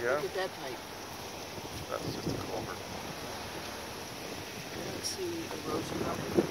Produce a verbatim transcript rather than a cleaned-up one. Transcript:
Yeah. Look at that pipe. That's just a culvert. I don't see erosion up.